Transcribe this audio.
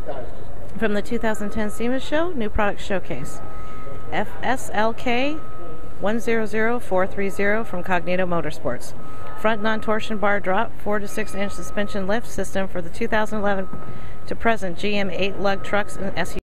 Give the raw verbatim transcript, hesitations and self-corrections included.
From the two thousand ten SEMA show, new product showcase. F S L K one zero zero four three zero from Cognito Motorsports. Front non-torsion bar drop, four to six inch suspension lift system for the two thousand eleven to present G M eight lug trucks and S U Vs.